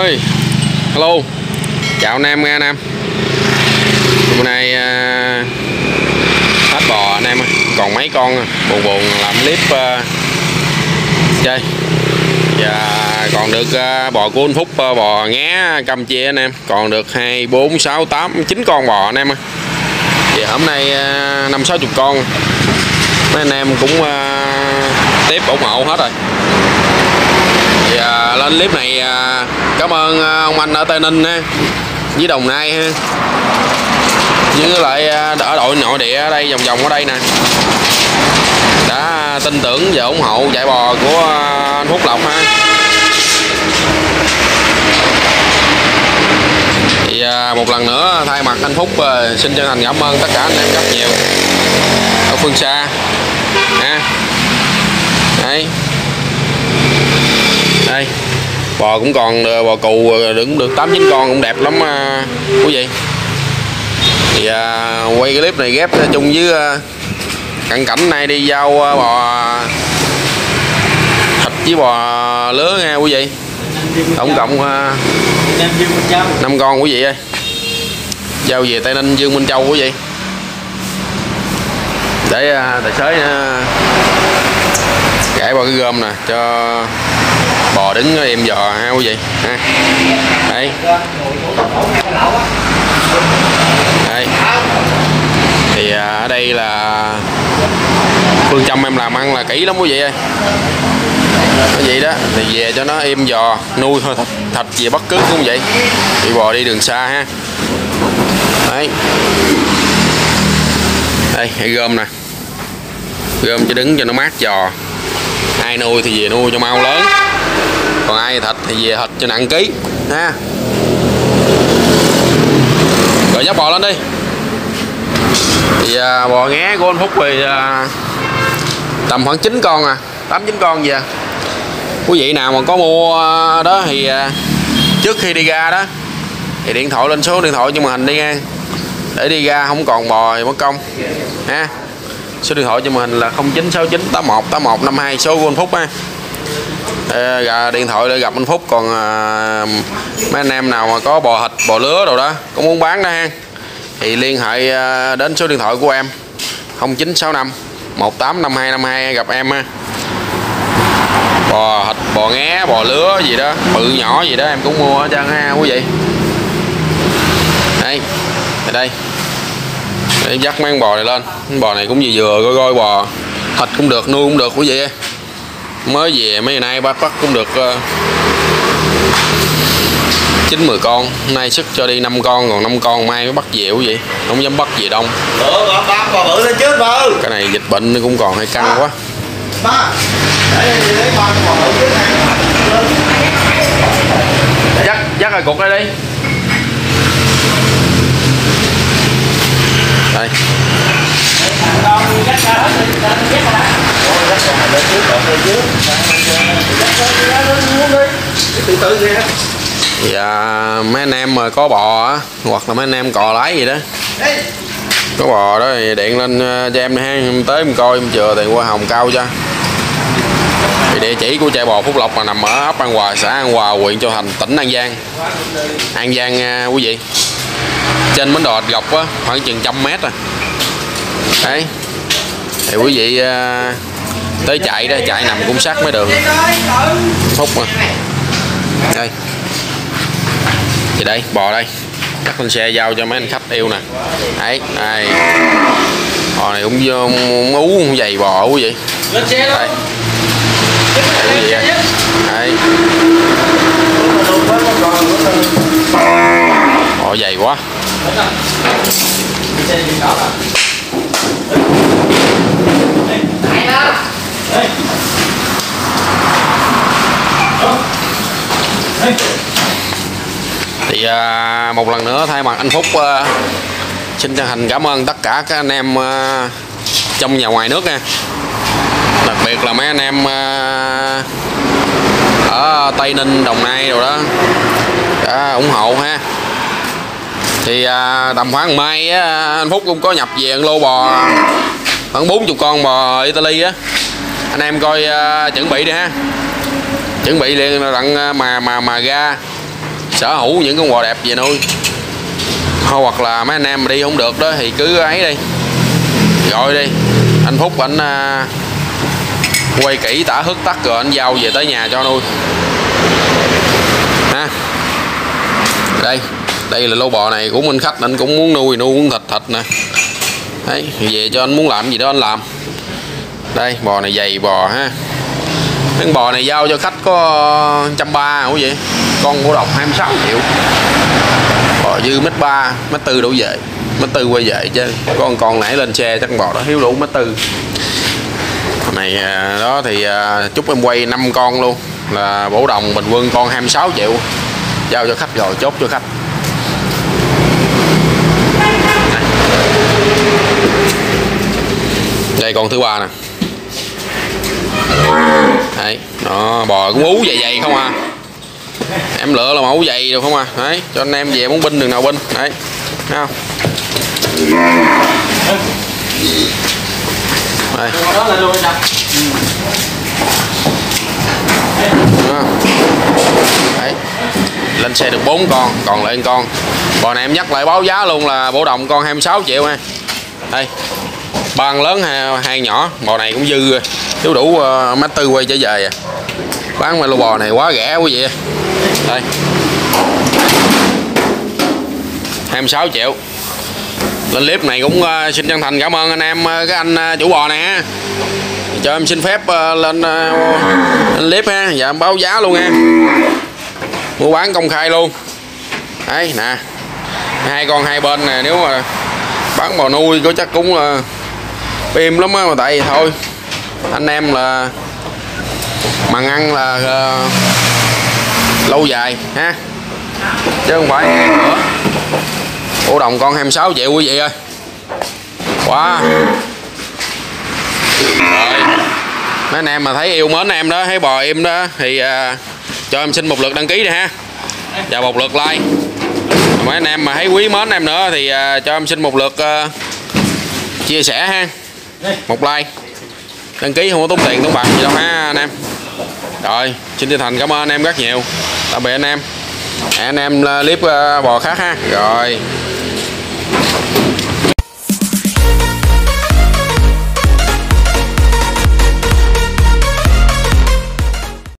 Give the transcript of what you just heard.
Rồi, hello, chào anh em nghe anh em. Hôm nay hết bò anh em ơi, còn mấy con buồn làm clip chơi. Và còn được bò của anh Phúc, bò nghé Campuchia anh em, còn được 2, 4, 6, 8, 9 con bò anh em ơi. Thì hôm nay 50-60 con, mấy anh em cũng tiếp ủng hộ hết rồi. Thì lên clip này cảm ơn ông anh ở Tây Ninh ha, với Đồng Nai ha, với lại ở đội nội địa ở đây vòng ở đây nè, đã tin tưởng và ủng hộ chạy bò của anh Phúc Lộc ha. Thì một lần nữa thay mặt anh Phúc xin chân thành cảm ơn tất cả anh em rất nhiều ở phương xa ha. Đấy, đây bò cũng còn bò cù cũng được 8-9 con, cũng đẹp lắm quý vị. Thì quay cái clip này ghép chung với cận cảnh này đi giao bò thịt với bò lứa nha quý vị. Tổng cộng 5 con quý vị ơi, giao về Tây Ninh Dương Minh Châu quý vị, để tài xế gãy vào cái gom nè cho bò đứng im giò ha quý vị ha. Đấy. Đây. Thì ở đây là phương châm em làm ăn là kỹ lắm quý vị ơi. Cái gì đó thì về cho nó im giò, nuôi thôi, thịt gì bất cứ cũng vậy. Đi bò đi đường xa ha. Đấy. Đây, hay gom nè. Gom cho đứng cho nó mát giò. Ai nuôi thì về nuôi cho mau lớn, còn ai thịt thì về thịt cho nặng ký ha. Rồi dắt bò lên đi. Thì bò nghé của anh Phúc thì tầm khoảng 9 con 8-9 con vậy. Quý vị nào mà có mua đó thì trước khi đi ra đó thì điện thoại lên số điện thoại cho màn hình đi nha, để đi ra không còn bò thì mất công ha. Số điện thoại cho màn hình là 0969818152, số của anh Phúc ha. Điện thoại để gặp anh Phúc. Còn mấy anh em nào mà có bò thịt, bò lứa đồ đó có muốn bán đó ha, thì liên hệ đến số điện thoại của em 0965 185252 gặp em ha. Bò thịt, bò nghé, bò lứa gì đó, bự nhỏ gì đó em cũng mua hết trơn ha quý vị. Đây, ở đây để dắt mấy con bò này lên. Bò này cũng vừa coi bò thịt cũng được, nuôi cũng được quý vị. Mới về mấy ngày nay bắt cũng được 9-10 con. Hôm nay sức cho đi 5 con, còn 5 con mai mới bắt về quý vị. Không dám bắt về đông. Bò bự lên trước bự. Cái này dịch bệnh nó cũng còn hơi căng quá. Dắt rồi cục đây đi. Đây. Thì mấy anh em mà có bò á, hoặc là mấy anh em cò lái gì đó, có bò đó thì điện lên cho em ha, em tới em coi em chừa tiền qua hồng cao cho. Thì địa chỉ của chạy bò Phúc Lộc là nằm ở ấp An Hòa, xã An Hòa, huyện Châu Thành, tỉnh An Giang. An Giang quý vị. Trên bến đò Gọc á, khoảng chừng 100 m. Đấy. Thì quý vị tới chạy đó, chạy nằm cũng sát mấy đường Phúc mà. Đây. Thì đây, bò đây. Cắt lên xe giao cho mấy anh khách yêu nè. Đấy, đây. Bò này cũng ú cũng dày bò quý vị. Đây. Đây quý vị ơi. Đấy. Bò dày quá. Thì một lần nữa thay mặt anh Phúc xin chân thành cảm ơn tất cả các anh em trong và ngoài nước nha, đặc biệt là mấy anh em ở Tây Ninh, Đồng Nai rồi đó đã ủng hộ ha. Thì tầm khoảng mai anh Phúc cũng có nhập về lô bò khoảng 40 con bò Italy á, anh em coi chuẩn bị đi ha, chuẩn bị liền đặng mà ra sở hữu những con bò đẹp về nuôi. Hoặc là mấy anh em mà đi không được đó thì cứ ấy đi, gọi đi anh Phúc, anh quay kỹ tả hức tắc rồi anh giao về tới nhà cho nuôi ha. Đây là lô bò này của Minh Khách, anh cũng muốn nuôi muốn thịt nè. Đấy, về cho anh muốn làm gì đó anh làm. Đây bò này dày bò ha. Cái bò này giao cho khách có 130 vậy. Con của độc 26 triệu. Bò dư mét 3, mét 4 đổ về, mét 4 quay về chứ. Con nãy lên xe chắc bò đó hiếu đủ mét 4. Này đó thì chúc em quay 5 con luôn, là bổ đồng bình quân con 26 triệu. Giao cho khách rồi, chốt cho khách. Đây con thứ ba nè. Đấy, đó, bò cũng ú dày không à. Em lựa là mẫu dày được không à. Đấy, cho anh em về muốn binh đường nào binh. Đấy, thấy không? Đây. Đấy. Lên xe được 4 con, còn lại 1 con. Bò này em nhắc lại báo giá luôn là bổ đồng con 26 triệu ha. Đây. 3 lớn 2 nhỏ, bò này cũng dư rồi. Thiếu đủ mét 4 quay trở về à. Bán mà lô bò này quá rẻ quý vị. Đây. 26 triệu. Lên clip này cũng xin chân thành cảm ơn anh em, cái anh chủ bò này ha. Cho em xin phép lên clip ha, và em báo giá luôn ha. Mua bán công khai luôn. Đấy nè. 2 con 2 bên nè, nếu mà bán bò nuôi có chắc cũng là im lắm á, mà tại vì thôi anh em là mặn ăn là lâu dài ha, chứ không phải nữa. Bổ đồng con 26 triệu quý vị ơi. Quá rồi. Mấy anh em mà thấy yêu mến em đó, thấy bò em đó thì cho em xin một lượt đăng ký đi ha, và một lượt like. Mấy anh em mà thấy quý mến em nữa thì cho em xin một lượt chia sẻ ha, một like. Đăng ký không có tốn tiền tốn bạc gì đâu ha anh em. Rồi, xin chân thành cảm ơn anh em rất nhiều. Tạm biệt anh em. Hẹn anh em clip bò khác ha. Rồi.